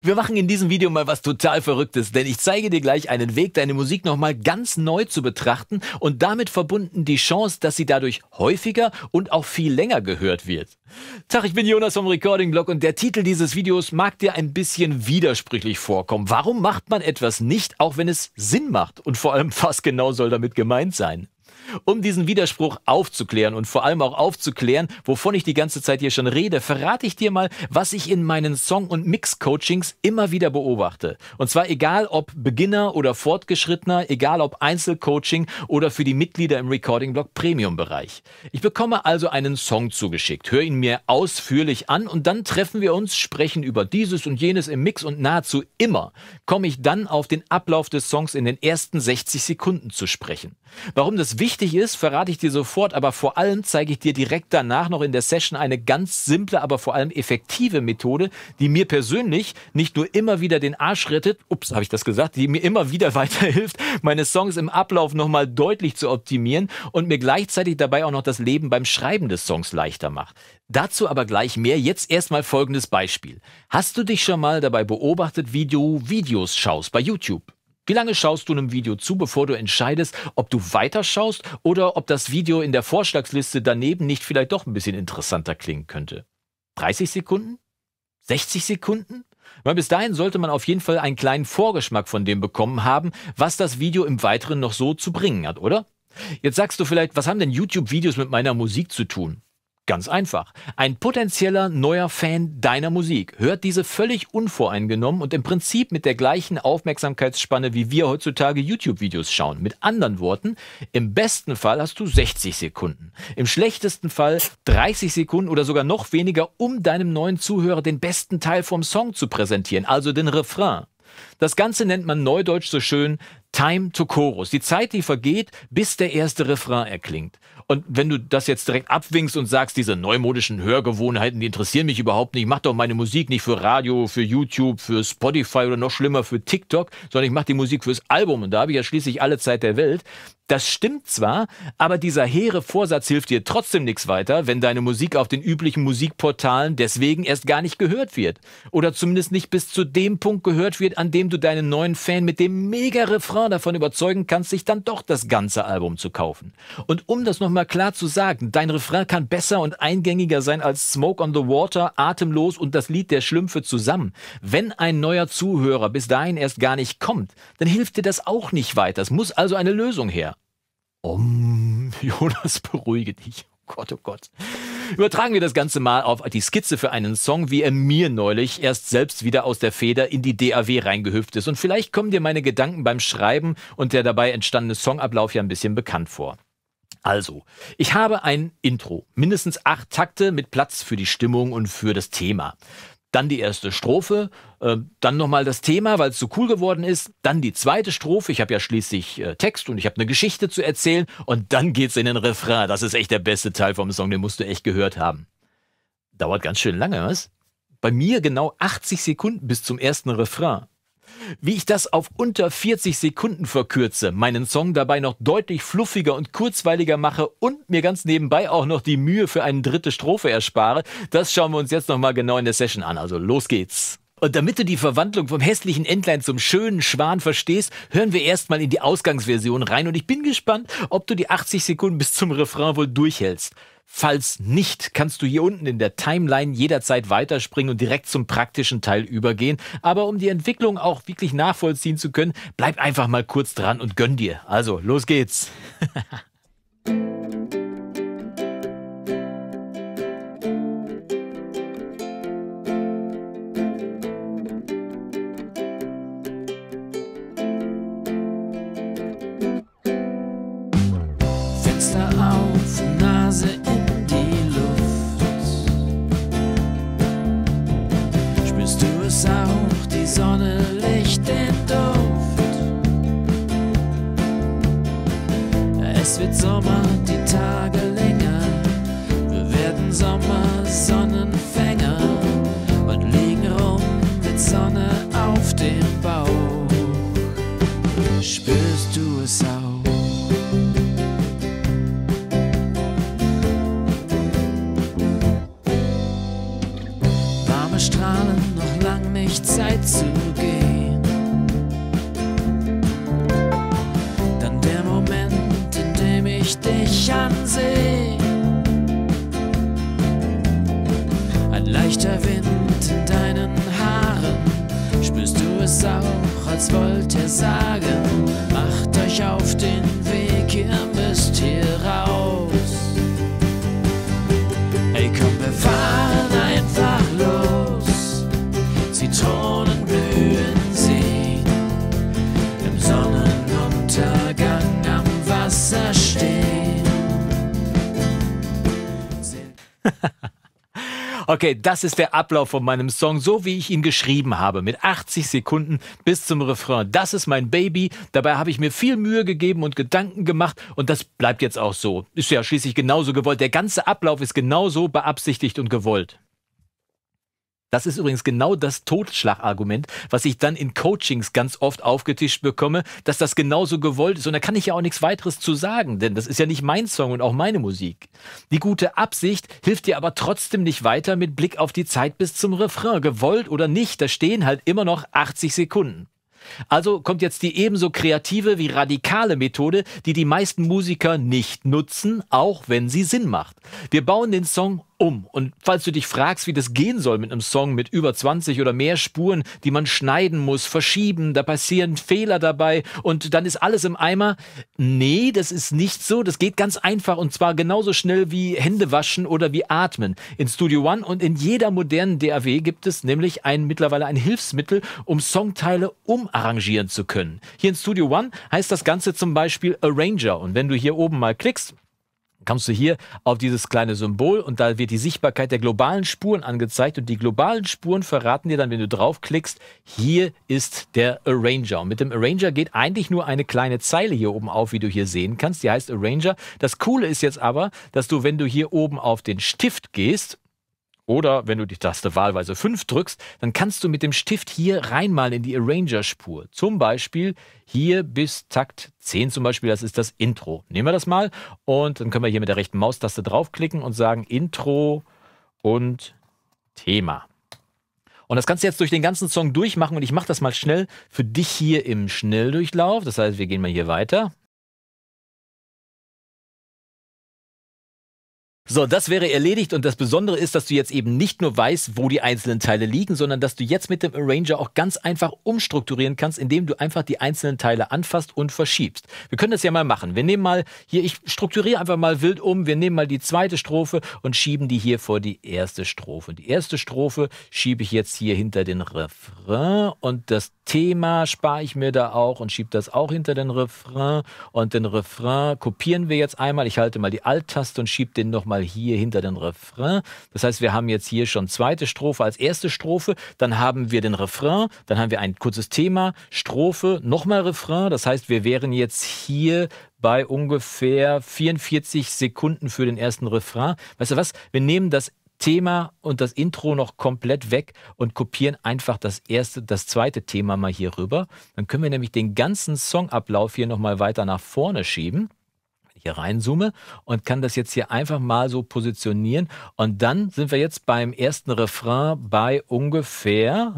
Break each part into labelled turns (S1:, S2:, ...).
S1: Wir machen in diesem Video mal was total Verrücktes, denn ich zeige dir gleich einen Weg, deine Musik nochmal ganz neu zu betrachten und damit verbunden die Chance, dass sie dadurch häufiger und auch viel länger gehört wird. Tag, ich bin Jonas vom Recording Blog und der Titel dieses Videos mag dir ein bisschen widersprüchlich vorkommen. Warum macht man etwas nicht, auch wenn es Sinn macht? Und vor allem, was genau soll damit gemeint sein? Um diesen Widerspruch aufzuklären und vor allem auch aufzuklären, wovon ich die ganze Zeit hier schon rede, verrate ich dir mal, was ich in meinen Song- und Mix-Coachings immer wieder beobachte. Und zwar egal ob Beginner oder Fortgeschrittener, egal ob Einzelcoaching oder für die Mitglieder im Recording Blog Premium-Bereich. Ich bekomme also einen Song zugeschickt, höre ihn mir ausführlich an und dann treffen wir uns, sprechen über dieses und jenes im Mix und nahezu immer komme ich dann auf den Ablauf des Songs in den ersten 60 Sekunden zu sprechen. Warum das wichtig ist, verrate ich dir sofort, aber vor allem zeige ich dir direkt danach noch in der Session eine ganz simple, aber vor allem effektive Methode, die mir persönlich nicht nur immer wieder den Arsch rettet, habe ich das gesagt, die mir immer wieder weiterhilft, meine Songs im Ablauf nochmal deutlich zu optimieren und mir gleichzeitig dabei auch noch das Leben beim Schreiben des Songs leichter macht. Dazu aber gleich mehr. Jetzt erstmal folgendes Beispiel. Hast du dich schon mal dabei beobachtet, wie du Videos schaust bei YouTube? Wie lange schaust du einem Video zu, bevor du entscheidest, ob du weiterschaust oder ob das Video in der Vorschlagsliste daneben nicht vielleicht doch ein bisschen interessanter klingen könnte? 30 Sekunden? 60 Sekunden? Weil bis dahin sollte man auf jeden Fall einen kleinen Vorgeschmack von dem bekommen haben, was das Video im Weiteren noch so zu bringen hat, oder? Jetzt sagst du vielleicht, was haben denn YouTube-Videos mit meiner Musik zu tun? Ganz einfach. Ein potenzieller neuer Fan deiner Musik hört diese völlig unvoreingenommen und im Prinzip mit der gleichen Aufmerksamkeitsspanne, wie wir heutzutage YouTube-Videos schauen. Mit anderen Worten, im besten Fall hast du 60 Sekunden. Im schlechtesten Fall 30 Sekunden oder sogar noch weniger, um deinem neuen Zuhörer den besten Teil vom Song zu präsentieren, also den Refrain. Das Ganze nennt man neudeutsch so schön Time to Chorus. Die Zeit, die vergeht, bis der erste Refrain erklingt. Und wenn du das jetzt direkt abwinkst und sagst, diese neumodischen Hörgewohnheiten, die interessieren mich überhaupt nicht, ich mache doch meine Musik nicht für Radio, für YouTube, für Spotify oder noch schlimmer für TikTok, sondern ich mache die Musik fürs Album und da habe ich ja schließlich alle Zeit der Welt. Das stimmt zwar, aber dieser hehre Vorsatz hilft dir trotzdem nichts weiter, wenn deine Musik auf den üblichen Musikportalen deswegen erst gar nicht gehört wird. Oder zumindest nicht bis zu dem Punkt gehört wird, an dem du deinen neuen Fan mit dem Mega-Refrain davon überzeugen kannst, sich dann doch das ganze Album zu kaufen. Und um das nochmal klar zu sagen, dein Refrain kann besser und eingängiger sein als Smoke on the Water, Atemlos und das Lied der Schlümpfe zusammen. Wenn ein neuer Zuhörer bis dahin erst gar nicht kommt, dann hilft dir das auch nicht weiter. Es muss also eine Lösung her. Jonas, beruhige dich. Oh Gott, oh Gott. Übertragen wir das Ganze mal auf die Skizze für einen Song, wie er mir neulich erst selbst wieder aus der Feder in die DAW reingehüpft ist. Und vielleicht kommen dir meine Gedanken beim Schreiben und der dabei entstandene Songablauf ja ein bisschen bekannt vor. Also, ich habe ein Intro, mindestens 8 Takte mit Platz für die Stimmung und für das Thema. Dann die erste Strophe, dann nochmal das Thema, weil es so cool geworden ist. Dann die zweite Strophe, ich habe ja schließlich Text und ich habe eine Geschichte zu erzählen. Und dann geht's in den Refrain. Das ist echt der beste Teil vom Song, den musst du echt gehört haben. Dauert ganz schön lange, was? Bei mir genau 80 Sekunden bis zum ersten Refrain. Wie ich das auf unter 40 Sekunden verkürze, meinen Song dabei noch deutlich fluffiger und kurzweiliger mache und mir ganz nebenbei auch noch die Mühe für eine dritte Strophe erspare, das schauen wir uns jetzt nochmal genau in der Session an. Also los geht's. Und damit du die Verwandlung vom hässlichen Entlein zum schönen Schwan verstehst, hören wir erstmal in die Ausgangsversion rein und ich bin gespannt, ob du die 80 Sekunden bis zum Refrain wohl durchhältst. Falls nicht, kannst du hier unten in der Timeline jederzeit weiterspringen und direkt zum praktischen Teil übergehen. Aber um die Entwicklung auch wirklich nachvollziehen zu können, bleib einfach mal kurz dran und gönn dir. Also, los geht's.
S2: Fenster auf, Nase in die Luft. Spürst du es auch, die Sonne, Licht, den Duft? Es wird Sommer, die Tage zu gehen. Dann der Moment, in dem ich dich ansehe. Ein leichter Wind in deinen Haaren, spürst du es auch, als wollt er sagen, macht euch auf den Weg, ihr müsst hier raus. Hey komm, wir fahren einfach los, Zitronen blühen sie, im Sonnenuntergang am Wasser stehen.
S1: Okay, das ist der Ablauf von meinem Song, so wie ich ihn geschrieben habe, mit 80 Sekunden bis zum Refrain. Das ist mein Baby, dabei habe ich mir viel Mühe gegeben und Gedanken gemacht und das bleibt jetzt auch so. Ist ja schließlich genauso gewollt, der ganze Ablauf ist genauso beabsichtigt und gewollt. Das ist übrigens genau das Totschlagargument, was ich dann in Coachings ganz oft aufgetischt bekomme, dass das genauso gewollt ist. Und da kann ich ja auch nichts weiteres zu sagen, denn das ist ja nicht mein Song und auch meine Musik. Die gute Absicht hilft dir aber trotzdem nicht weiter mit Blick auf die Zeit bis zum Refrain. Gewollt oder nicht, da stehen halt immer noch 80 Sekunden. Also kommt jetzt die ebenso kreative wie radikale Methode, die die meisten Musiker nicht nutzen, auch wenn sie Sinn macht. Wir bauen den Song um. Und falls du dich fragst, wie das gehen soll mit einem Song mit über 20 oder mehr Spuren, die man schneiden muss, verschieben, da passieren Fehler dabei und dann ist alles im Eimer. Nee, das ist nicht so. Das geht ganz einfach und zwar genauso schnell wie Hände waschen oder wie atmen. In Studio One und in jeder modernen DAW gibt es nämlich mittlerweile ein Hilfsmittel, um Songteile umarrangieren zu können. Hier in Studio One heißt das Ganze zum Beispiel Arranger. Und wenn du hier oben mal klickst, kommst du hier auf dieses kleine Symbol und da wird die Sichtbarkeit der globalen Spuren angezeigt und die globalen Spuren verraten dir dann, wenn du draufklickst, hier ist der Arranger. Und mit dem Arranger geht eigentlich nur eine kleine Zeile hier oben auf, wie du hier sehen kannst. Die heißt Arranger. Das Coole ist jetzt aber, dass du, wenn du hier oben auf den Stift gehst, oder wenn du die Taste wahlweise 5 drückst, dann kannst du mit dem Stift hier reinmalen in die Arranger-Spur. Zum Beispiel hier bis Takt 10 zum Beispiel, das ist das Intro. Nehmen wir das mal und dann können wir hier mit der rechten Maustaste draufklicken und sagen Intro und Thema. Und das kannst du jetzt durch den ganzen Song durchmachen und ich mache das mal schnell für dich hier im Schnelldurchlauf. Das heißt, wir gehen mal hier weiter. So, das wäre erledigt und das Besondere ist, dass du jetzt eben nicht nur weißt, wo die einzelnen Teile liegen, sondern dass du jetzt mit dem Arranger auch ganz einfach umstrukturieren kannst, indem du einfach die einzelnen Teile anfasst und verschiebst. Wir können das ja mal machen. Wir nehmen mal hier, ich strukturiere einfach mal wild um, wir nehmen mal die zweite Strophe und schieben die hier vor die erste Strophe. Die erste Strophe schiebe ich jetzt hier hinter den Refrain und das Thema spare ich mir da auch und schiebe das auch hinter den Refrain und den Refrain kopieren wir jetzt einmal. Ich halte mal die Alt-Taste und schiebe den nochmal hier hinter den Refrain. Das heißt, wir haben jetzt hier schon zweite Strophe als erste Strophe, dann haben wir den Refrain, dann haben wir ein kurzes Thema, Strophe, nochmal Refrain. Das heißt, wir wären jetzt hier bei ungefähr 44 Sekunden für den ersten Refrain. Weißt du was? Wir nehmen das Thema und das Intro noch komplett weg und kopieren einfach das zweite Thema mal hier rüber. Dann können wir nämlich den ganzen Songablauf hier nochmal weiter nach vorne schieben. Hier reinzoome und kann das jetzt hier einfach mal so positionieren und dann sind wir jetzt beim ersten Refrain bei ungefähr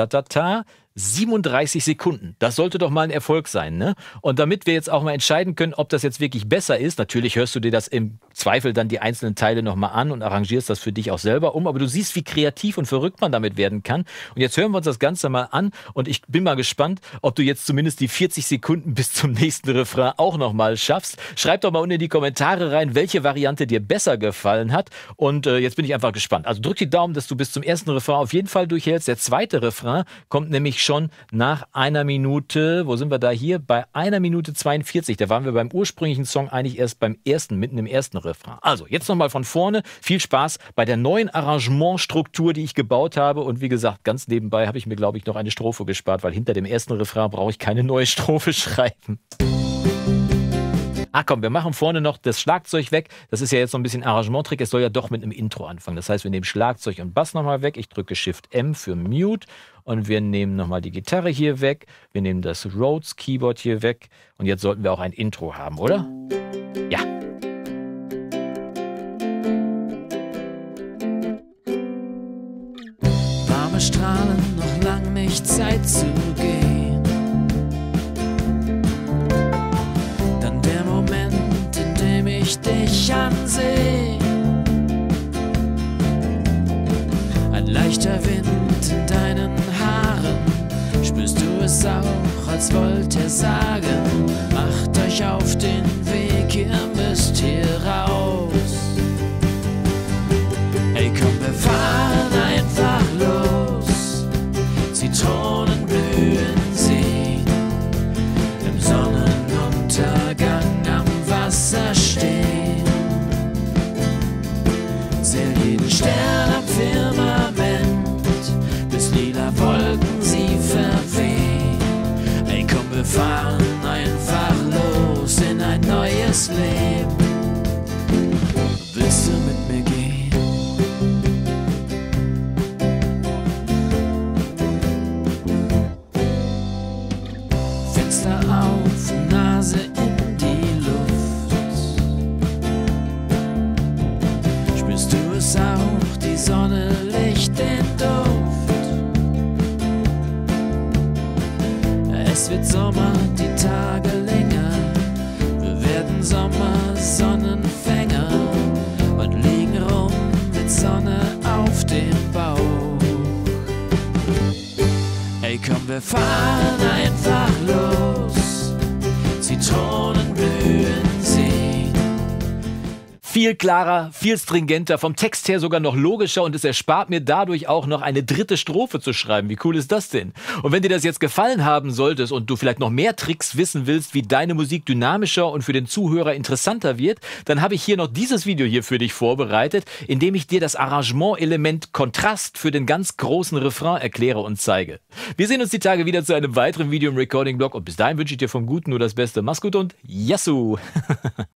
S1: 37 Sekunden. Das sollte doch mal ein Erfolg sein, ne? Und damit wir jetzt auch mal entscheiden können, ob das jetzt wirklich besser ist, natürlich hörst du dir das im Zweifel dann die einzelnen Teile nochmal an und arrangierst das für dich auch selber um, aber du siehst, wie kreativ und verrückt man damit werden kann. Und jetzt hören wir uns das Ganze mal an und ich bin mal gespannt, ob du jetzt zumindest die 40 Sekunden bis zum nächsten Refrain auch nochmal schaffst. Schreib doch mal unten in die Kommentare rein, welche Variante dir besser gefallen hat und jetzt bin ich einfach gespannt. Also drück die Daumen, dass du bis zum ersten Refrain auf jeden Fall durchhältst. Der zweite Refrain kommt nämlich schon nach einer Minute, wo sind wir da hier? Bei 1 Minute 42. Da waren wir beim ursprünglichen Song eigentlich erst mitten im ersten Refrain. Also, jetzt nochmal von vorne. Viel Spaß bei der neuen Arrangementstruktur, die ich gebaut habe. Und wie gesagt, ganz nebenbei habe ich mir, glaube ich, noch eine Strophe gespart, weil hinter dem ersten Refrain brauche ich keine neue Strophe schreiben. Ach komm, wir machen vorne noch das Schlagzeug weg. Das ist ja jetzt so ein bisschen Arrangementtrick. Es soll ja doch mit einem Intro anfangen. Das heißt, wir nehmen Schlagzeug und Bass nochmal weg. Ich drücke Shift M für Mute. Und wir nehmen nochmal die Gitarre hier weg. Wir nehmen das Rhodes Keyboard hier weg. Und jetzt sollten wir auch ein Intro haben, oder? Ja.
S2: Warme Strahlen, noch lang nicht Zeit Zeit zu gehen. Dann der Moment, in dem ich dich ansehe. Ein leichter Wind in deinen Haaren, spürst du es auch, als wollte er sagen, macht euch auf den Weg, ihr müsst hier raus. Ey komm, wir fahren einfach los, Zitronen blühen sehen, im Sonnenuntergang am Wasser stehen. Zähl jeden Stern am Firmament, bis lila Wolken sie verwehen. Ey komm, wir fahren einfach los in ein neues Leben. Willst du mit mir gehen? Fenster auf, Nase in die Luft. Spürst du es auch, die Sonne, Licht, den Duft? Es wird Sommer, die Tage länger. Wir werden Sommersonnenfänger und liegen rum mit Sonne auf dem Bauch. Ey komm, wir fahren einfach los, Zitronen blühen sehen.
S1: Viel klarer, viel stringenter, vom Text her sogar noch logischer und es erspart mir dadurch auch noch eine dritte Strophe zu schreiben. Wie cool ist das denn? Und wenn dir das jetzt gefallen haben solltest und du vielleicht noch mehr Tricks wissen willst, wie deine Musik dynamischer und für den Zuhörer interessanter wird, dann habe ich hier noch dieses Video hier für dich vorbereitet, in dem ich dir das Arrangement-Element Kontrast für den ganz großen Refrain erkläre und zeige. Wir sehen uns die Tage wieder zu einem weiteren Video im Recording-Blog und bis dahin wünsche ich dir vom Guten nur das Beste. Mach's gut und Yassou!